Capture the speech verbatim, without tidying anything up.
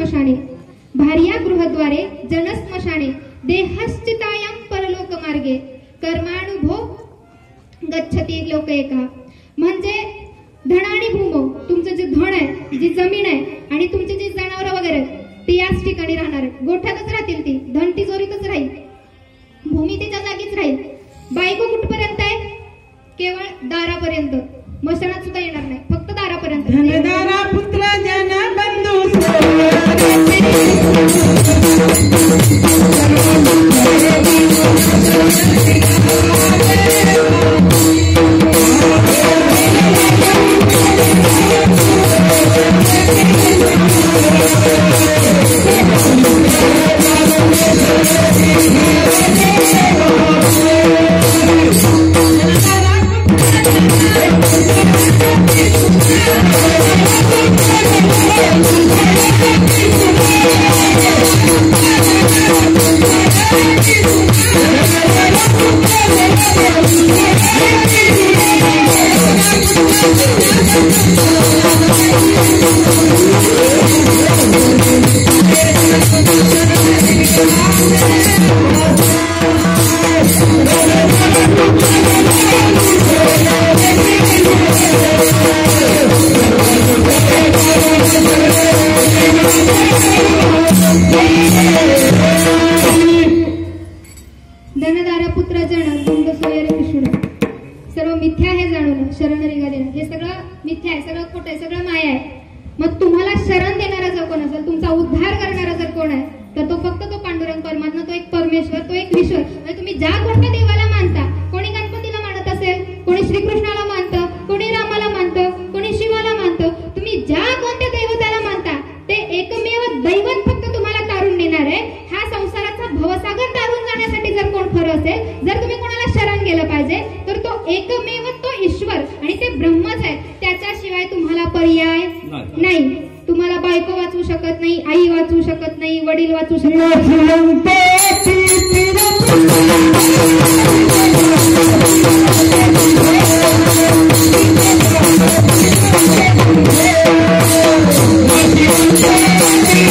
स्मशाने भार्या गृहद्वारे जनस्मशाने देहश्चितायां परलोक मार्गे कर्मानुभव गच्छती लोक एका. म्हणजे धन आणि भूम, तुमचं जे धन आहे, जी जमीन आहे आणि तुमची जी जनावरं वगैरे ती याच ठिकाणी राहणार आहेत. गोठ्यातच राहतील, ती धन तिजोरीतच राहील, भूमी तिच्या जागीच राहील. बायको कुठपर्यंत आहे? केवळ दारापर्यंत, मशानात सुद्धा येणार नाही, फक्त दारापर्यंत. धनदारा पुत्र जन बंधू धनदारा पुत्र जन बंद सोयर विष्णू. सर्व मिथ्या आहे जाणून शरण निघालेलं, हे सगळं मिथ्या आहे, सगळं खोटं आहे, सगळं माया आहे. मग तुम्हाला शरण देणारा जर कोण असेल, तुमचा उद्धार करणारा जर कोण आहे, तर तो फक्त तो पांडुरंग परमात्मा, तो एक परमेश्वर, तो एक ईश्वर. म्हणजे तुम्ही ज्या कोणत्या देवाला मानता, कोणी गणपतीला मानत असेल, कोणी श्रीकृष्णाला मानतं, कोणी रामाला मानतं, कोणी शिवाला मानतं, तुम्ही ज्या कोणत्या दैवताला मानता ते एकमेव दैवत फक्त तुम्हाला तारून नेणार आहे. हा संसाराचा भवसागर तारून जाण्यासाठी जर कोण खरं असेल, जर तुम्ही कोणाला शरण गेलं पाहिजे, तर तो एकमेव तो ईश्वर आणि ते ब्रह्मच आहे. त्याच्याशिवाय तुम्हाला पर्याय नाही. तुम्हाला बायको वाचवू शकत नाही, आई वाचवू शकत नाही, वडील वाचवू शकत नाही.